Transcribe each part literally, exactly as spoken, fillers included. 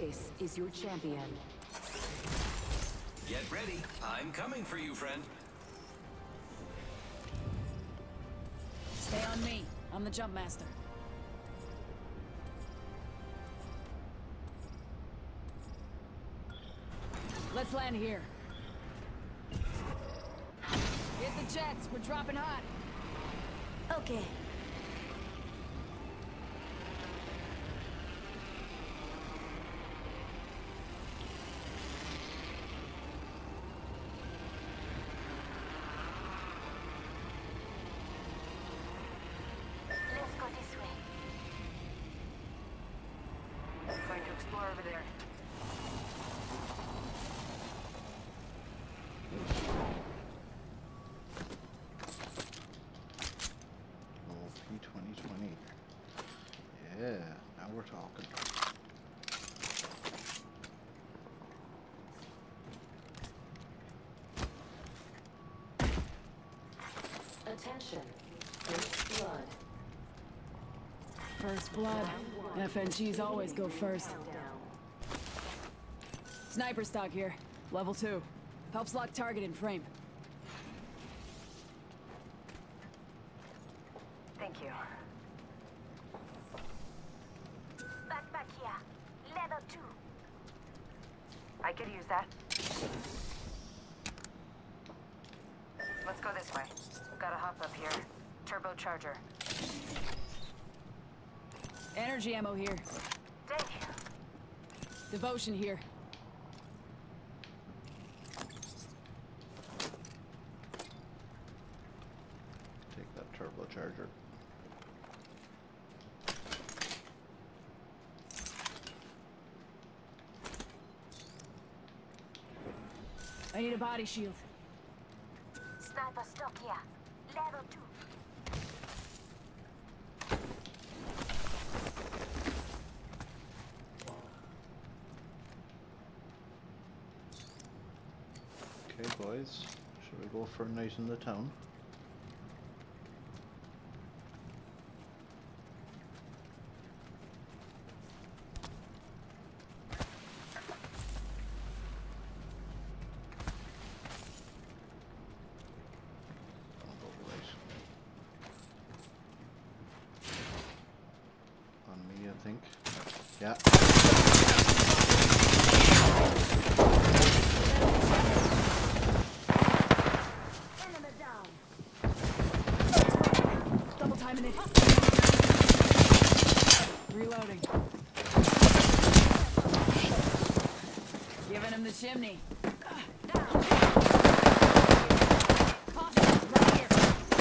This is your champion. Get ready. I'm coming for you, friend. Stay on me. I'm the jump master. Let's land here. Hit the jets. We're dropping hot. Okay. Let's go this way. Going to explore over there. P twenty twenty. Yeah, now we're talking. Attention. First blood. First blood. F N Gs always go first. Sniper stock here. Level two. Helps lock target in frame. Thank you. Backpack here. Level two. I could use that. Let's go this way. Gotta hop up here. Turbocharger. Energy ammo here. Thank you. Devotion here. Take that turbocharger. I need a body shield. Sniper stock here. Level two. Okay, boys. Should we go for a night in the town? I'll go right. On me, I think. Yeah. Enemy down. Double timing it. Reloading. Giving him the chimney. Hostiles right here.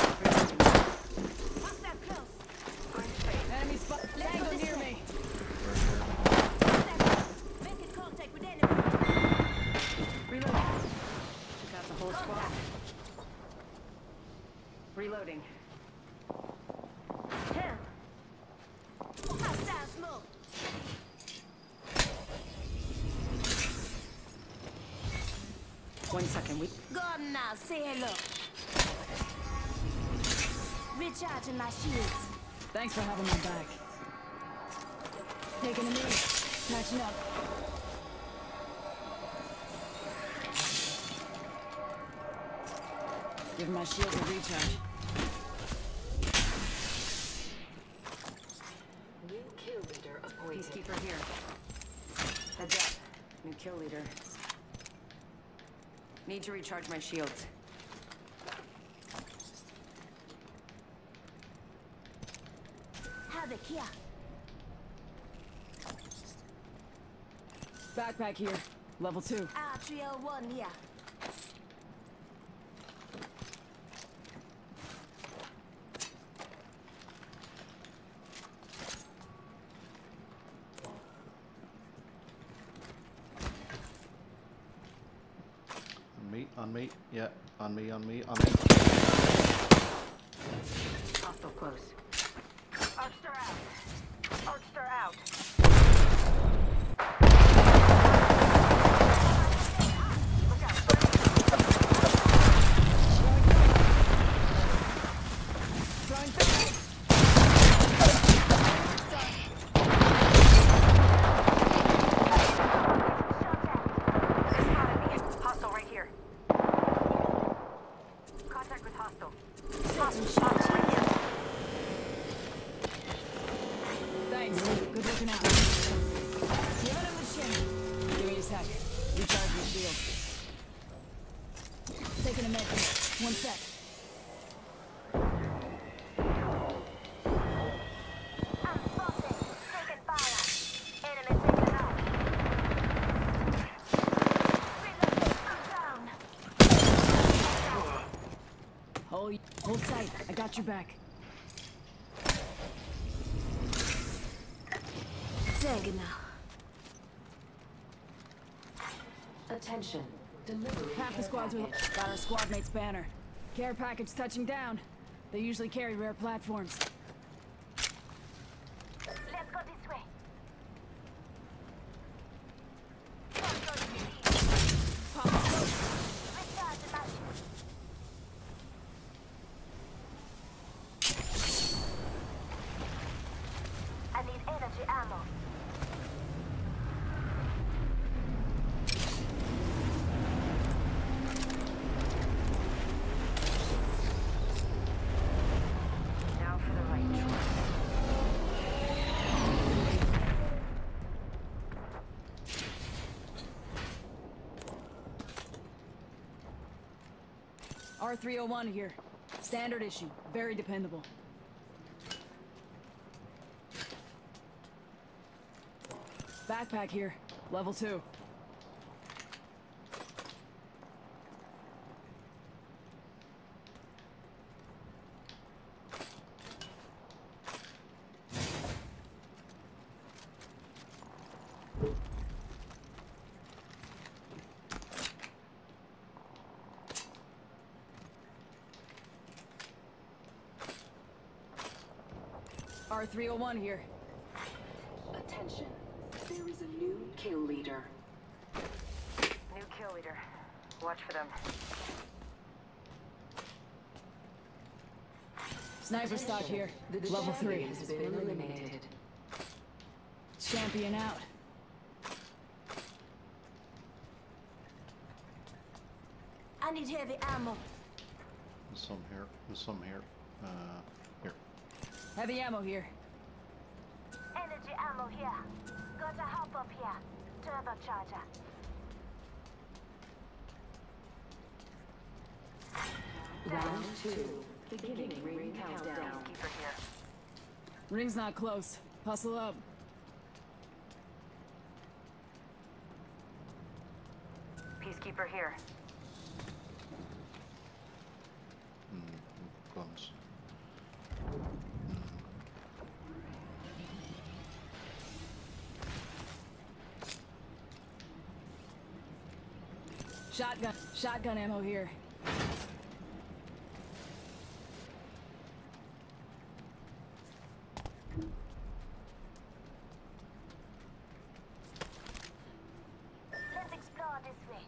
Hostile close. Enemy spot. Tango near me. Making contact with enemy. Reloading. Took out the whole squad. Reloading. Help. Hostile smoke. One second. We. Gone now. Say hello. Recharging my shields. Thanks for having my back. Taking a knee. Catching up. Giving my shields a recharge. New kill leader appointed. Peacekeeper here. Heads up. New kill leader. Need to recharge my shields. Havoc here. Backpack here. Level two. R three oh one here. On me, on me, yeah, on me, on me, on me. Hostile close. Archster out. Archster out. Look out. Throwing fire. and shoot. Thanks. Good looking out. Giving him a shimmy. Give me a sec. Recharge your shield. Taking a med kit. One sec. I'm spotted. Taking fire. Enemy taken out. Reloading. I'm down. Hold, hold tight. I got your back. Dang now. Attention. Delivery. Half the care squads with package. got our squad mate's banner. Care package touching down. They usually carry rare platforms. Let's go this way. Pop the smoke. Recharge my shield. I need energy ammo. Now for the right choice. R three oh one here. Standard issue. Very dependable. Backpack here. Level two. R three oh one here. Attention. There is a new kill leader. New kill leader. Watch for them. Sniper stock here. The Level three. champion has been eliminated. Champion out. I need heavy ammo. There's some here. There's some here. Uh, here. Heavy ammo here. Energy ammo here. Gotta hop up here. Turbocharger. Round two. Beginning ring countdown. Keeper here. Ring's not close. Hustle up. Peacekeeper here. Mm, guns. Shotgun. Shotgun ammo here. Let's explore this way.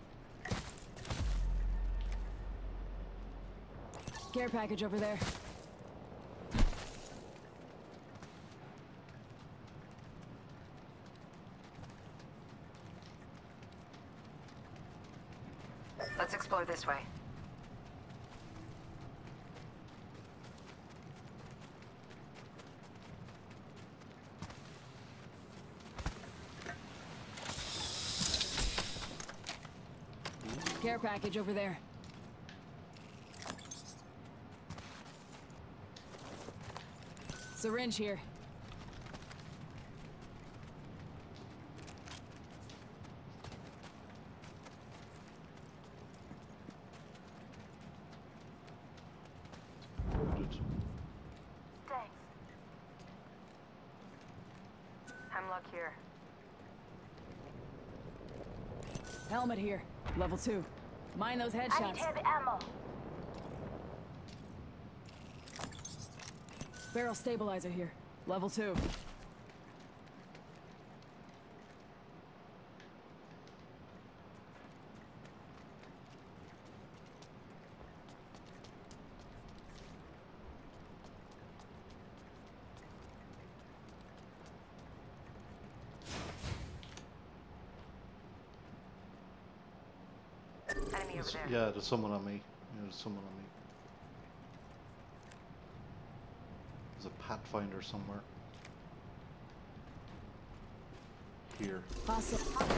Care package over there. Let's explore this way. Care package over there. Syringe here. Loaded. Thanks. Hemlock here. Helmet here. Level two. Mind those I need headshots. heavy ammo. Barrel stabilizer here. Level two. Enemy over There's- there. yeah, there's someone on me. Yeah, there's someone on me. There's a Pathfinder somewhere. Here. Hostile.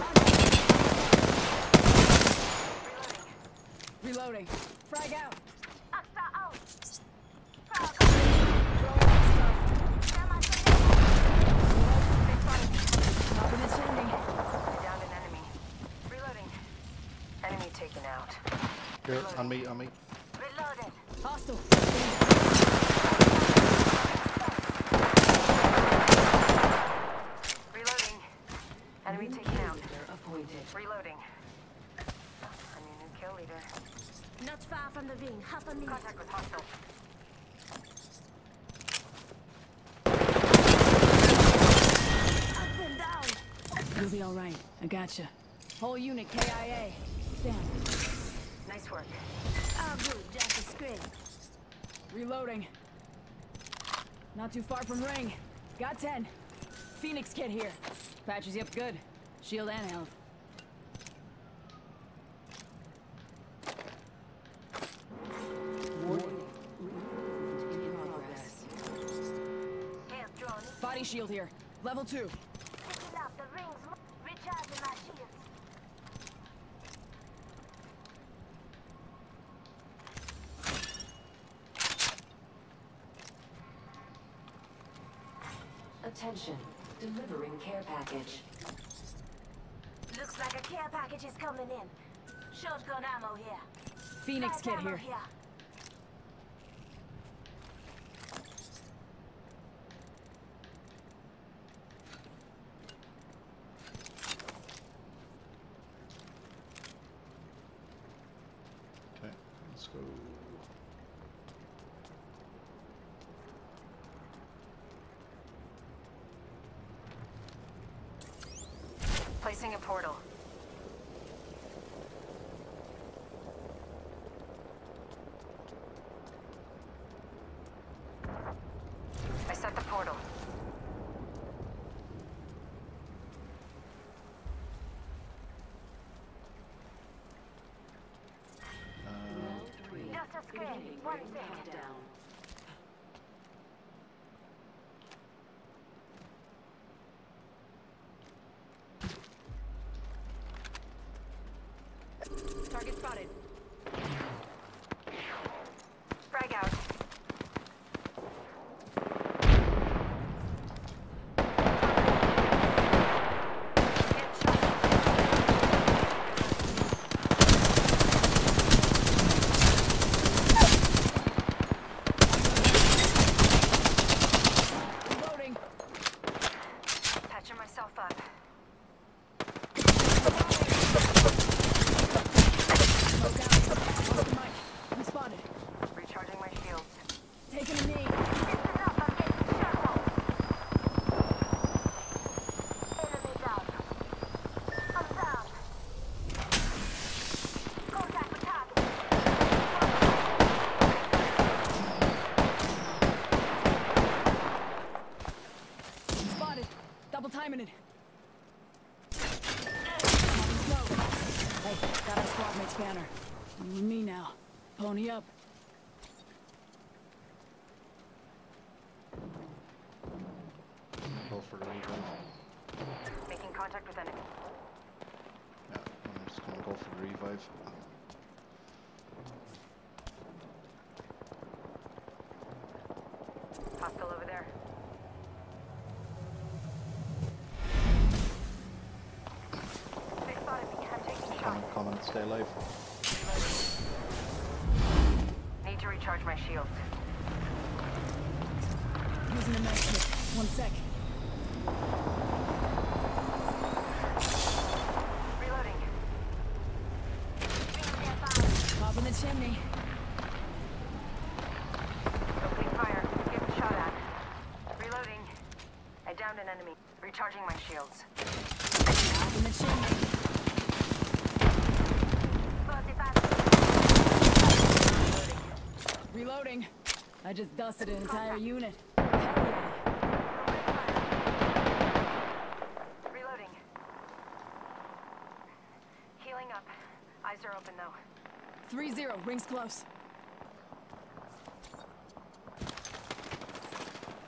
Reloading. Frag out. Aqsa out. Frag. Throwing out stuff. Popping and sending. Down an enemy. Reloading. Enemy taken out. Here, on me, on me. Reloaded. Hostile. Reloading. Enemy taken out. Leader appointed. Reloading. I'm your new kill leader. Not far from the ring. Half a minute. Contact with hostile. Up and down. You'll be all right. I gotcha. Whole unit K I A. Stand. Nice work. Oh, good. Just a screen. Reloading. Not too far from ring. Got ten. Phoenix kit here. Patches you up good. Shield and health. In progress. Here's drone. Body shield here. Level two. Picking up the rings. Recharging my shields. Attention. Delivering care package. Looks like a care package is coming in. Shotgun ammo here. Phoenix Light kit ammo here. Okay, let's go. Placing a portal. I set the portal. Round three. Just a screen. Beginning One ring second. countdown. Target spotted. Frag out. Reloading. Patching myself up. Smoke out. Lost the mic. I'm spotted. Recharging my shields. Taking a knee. This is up. I'm getting shot. Enemy down. I'm down. Contact with target. Spotted. Double timing it. Popping smoke. Hey, got our squad mate's banner. You and me now. Pony up. Go for the revive. Making contact with enemy. Yeah, I'm just gonna go for the revive. Hostile over there. They spotted me. I'm taking Come, shots. come and stay alive. Need to recharge my shields. Using a med kit. One sec. Reloading. Pop in the chimney. Opening fire. Getting shot at. Reloading. I downed an enemy. Recharging my shields. Pop in the chimney. Reloading. I just dusted an entire unit. Hell yeah. Reloading. Healing up. Eyes are open though. Three zero. Rings close.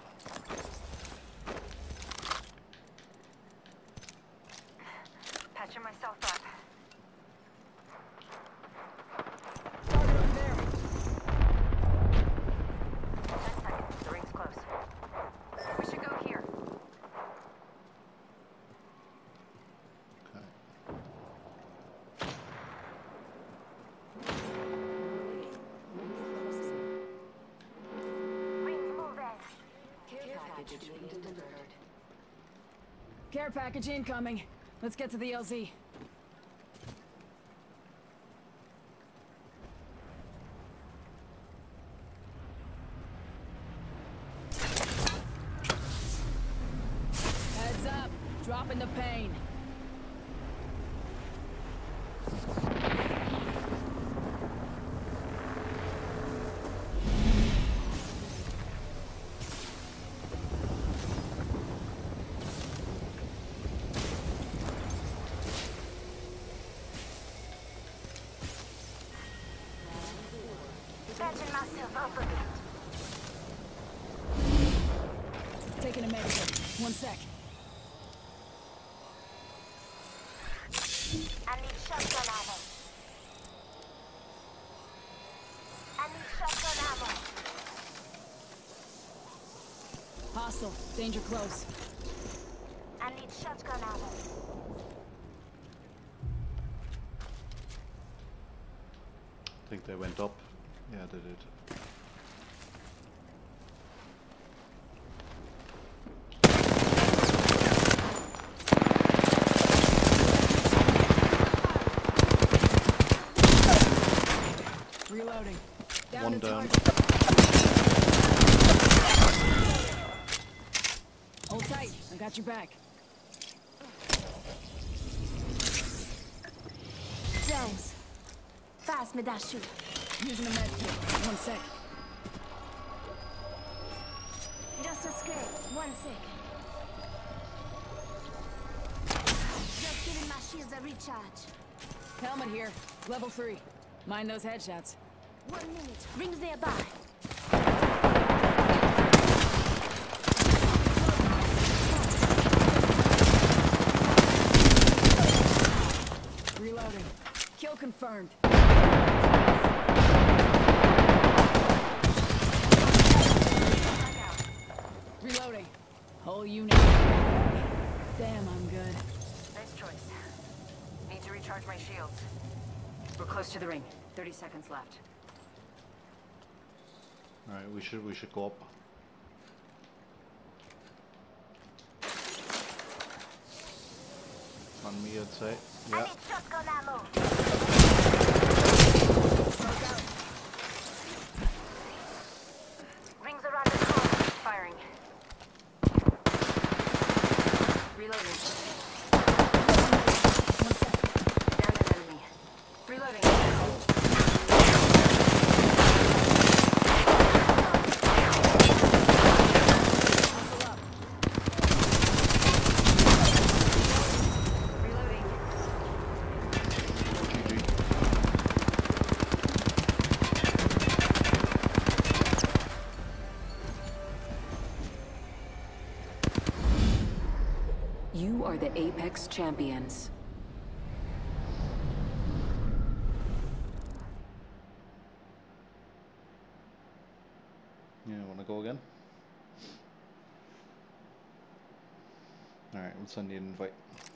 package being delivered. Care package incoming. Let's get to the L Z. Heads up. Dropping the pain. Patching myself up a bit. Taking a medic. One sec. I need shotgun ammo. I need shotgun ammo. Hostile. Danger close. I need shotgun ammo. I think they went up. Yeah, they did. Reloading. Down One to down. target. Hold tight. I got your back. James. Pass me that shoe. Using a med kit. One sec. Just a scrape. One second. Just giving my shields a recharge. Helmet here. Level three. Mind those headshots. One minute. Rings nearby. Reloading. Kill confirmed. Reloading. Whole unit. Damn, I'm good. Nice choice. Need to recharge my shields. We're close to the ring. thirty seconds left. Alright, we should we should go up. On me, I'd say. I Yeah. need shotgun ammo. Smoke out. Rings around the corner. Firing. Reloading. One sec. Down an enemy. Reloading. Hustle up. Reloading. G G. You are the Apex Champions. Yeah, wanna go again? Alright, we'll send you an invite.